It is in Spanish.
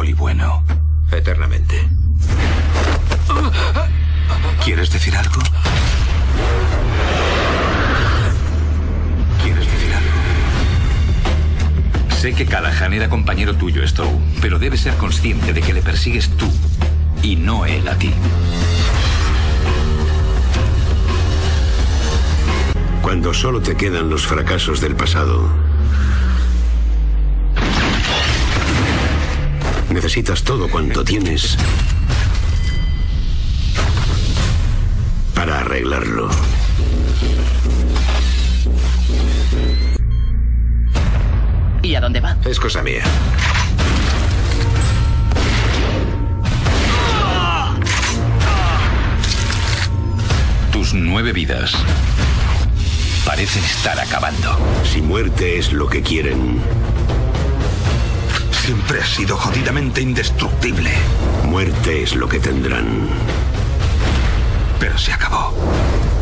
muy bueno. Eternamente. ¿Quieres decir algo? ¿Quieres decir algo? Sé que Callahan era compañero tuyo, Stowe, pero debes ser consciente de que le persigues tú y no él a ti. Cuando solo te quedan los fracasos del pasado, necesitas todo cuanto tienes para arreglarlo. ¿Y a dónde va? Es cosa mía. Tus 9 vidas parecen estar acabando. Si muerte es lo que quieren, siempre has sido jodidamente indestructible. Muerte es lo que tendrán. Pero se acabó.